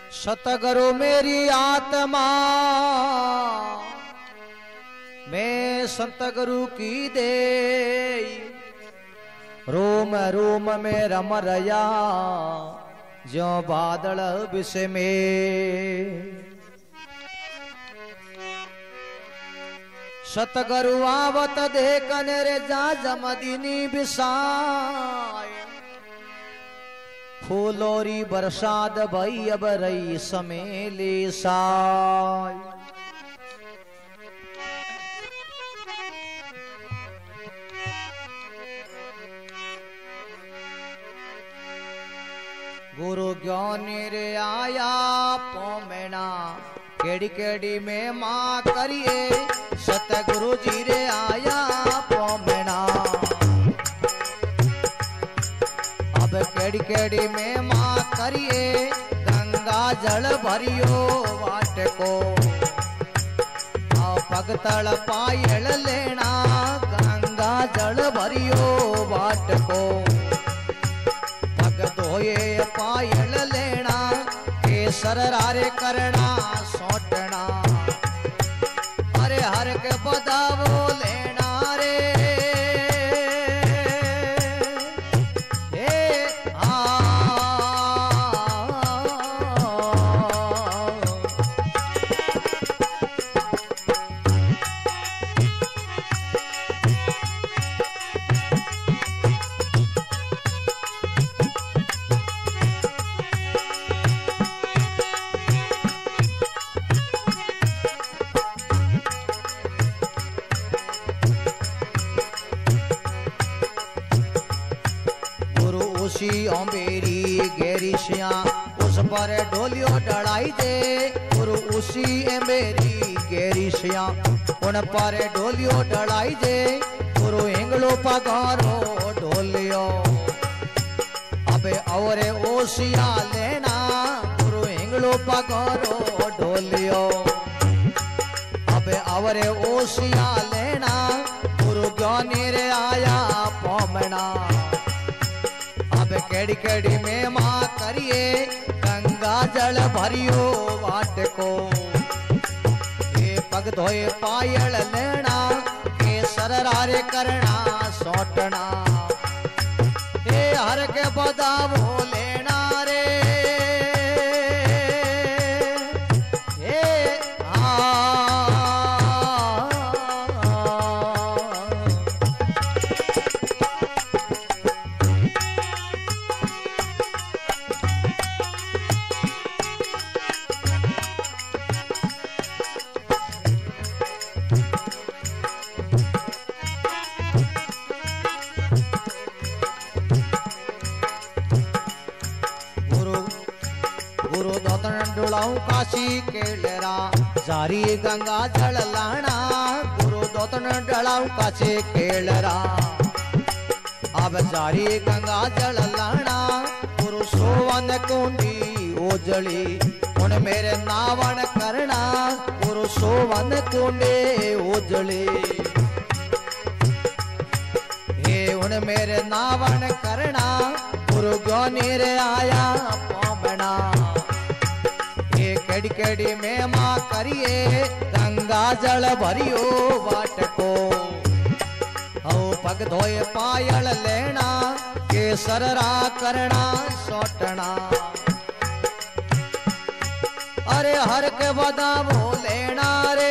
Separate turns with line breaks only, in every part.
सतगुरु मेरी आत्मा मैं सतगुरु की दे रोम रोम में रम रया ज्यों बादल बिस में। सतगुरु आवत देखन रे जा जमदीनी बिसाय फूलोरी बरसात भई अब रही समेले साय। गुरु ज्ञानी रे आया पोमेना केड़ी केड़ी में माँ करिए सतगुरु जी रे आया पोमेना। अब केड़ी केड़ी में माँ करिए गंगा जल भरियो वाट को भगतल पायल लेना गंगा जल भरियो वाट को धोए पायल लेना केसर रारे करना सोटना अरे हर के बदावो लेना रे मेरी गेरी शिया उस पर ढोलियो डढ़ाई दे गुरु उसी मेरी गेरी शिया उन पर ढोलियो डढ़ाई दे गुरु इंगलो पगारो ढोलियो अबे और ओसिया लेना गुरु इंगलो पगारो ढोलियो अबे और ओसिया लेना गुरु ज्ञानी रे आया पोमना। अब केड़ी केड़ी में माँ करिए गंगा जल भरियो वाट को ये पग धोए पायल लेना केसर रारे करना सोटना ये हर के बदावो लेना रे काशी केलरा जारी गंगा जल लाना गुरु दोतन डलाऊ काशी केलरा अब जारी गंगा जल लाना गुरु सोवन कुंडी ओजली उन मेरे नावन करना गुरु सोवन कुंडे ओजली हे उन मेरे नावन करना गुरु ज्ञानी रे आया पोमना। केड़ी केड़ी में माँ करिए गंगा जल भरियो वाट को पग धोए पायल लेना केसर रा करना सोटना अरे हर के बदावो लेना रे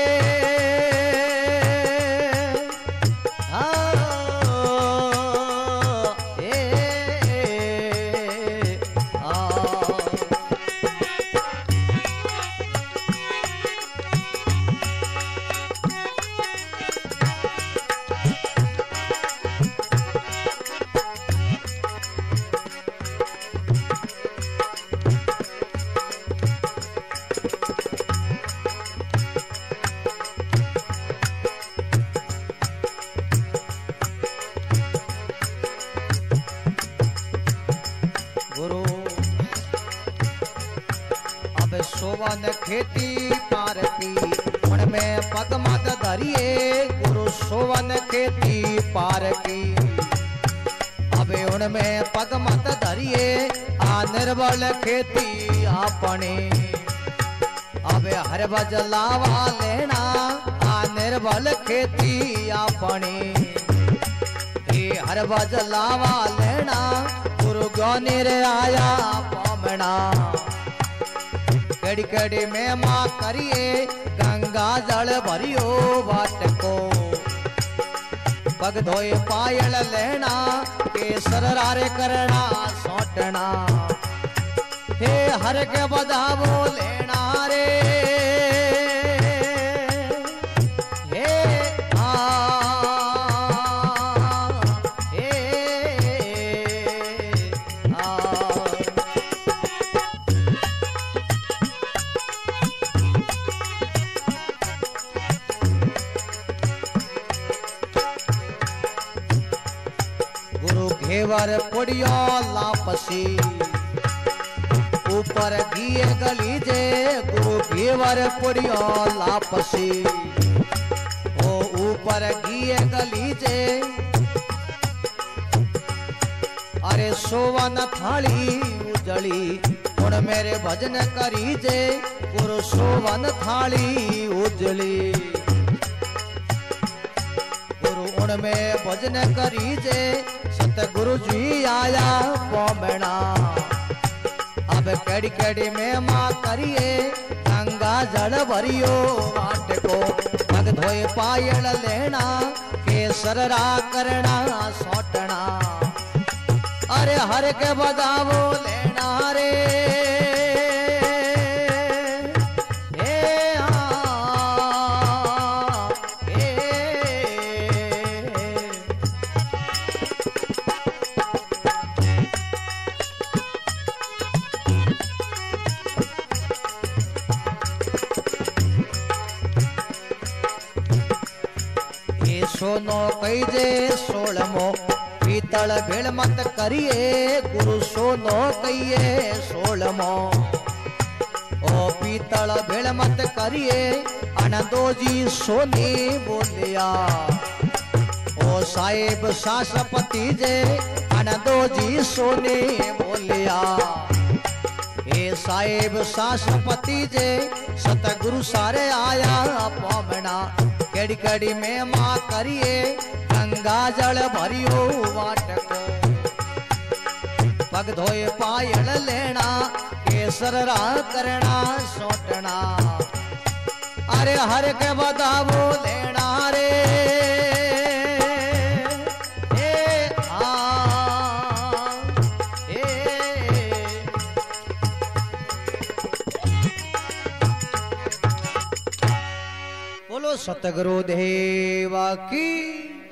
सोवन खेती पार की उनमें पग मत धरिए गुरु सोवन खेती पार की अबे उनमें पग मत धरिए आ निर्बल खेती अपने हर बजलावा लेना आ निर्बल खेती अपनी हर बजलावा लेना गुरु ज्ञानी रे आया पामना कड़ी कड़ी में माँ करिए गंगा जल भरियो बाट को पग धोए पायल लेना केसर रारे करना सौटना हे हर के बजावो लेना रे घेवर पुड़ियो लापसी ऊपर दिए गलीजे गुरु घेवर पुड़ियो लापसी ओ ऊपर दिए गलीजे अरे सोवन थाली उजली उन मेरे भजन करीजे गुरु सोवन थाली उजली गुरु उन में भजन करीजे सतगुरु जी आया पोमना अब कड़ी कड़ी में माँ करिए गंगा जल भरियो वाट को पग धोए पायल लेना केसर रा करना सौटना अरे हर के बजावो लेना रे सोनो कईजे सोलमो पीतल भेड़ मत करिए गुरु सोनो कहिए सोलमो ओ पीतल भेड़ मत करिए आनंदो जी सोनी बोलिया ओ साहेब सासपति जे आनंदो जी सोनी बोलिया हे साहेब सासपति जे सतगुरु सारे आया पामना कड़ी कड़ी में माँ करिए गंगा जल भरियो वाट को पग धोए पायल लेना केसर रा करना सौटना अरे हर के बदावो लेना रे सतगुरु देवा की।